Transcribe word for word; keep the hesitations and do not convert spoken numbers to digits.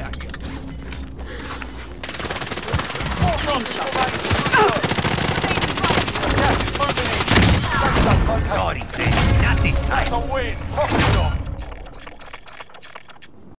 fire here. Sorry, friend. Not this time. That's a win. Fuck it off.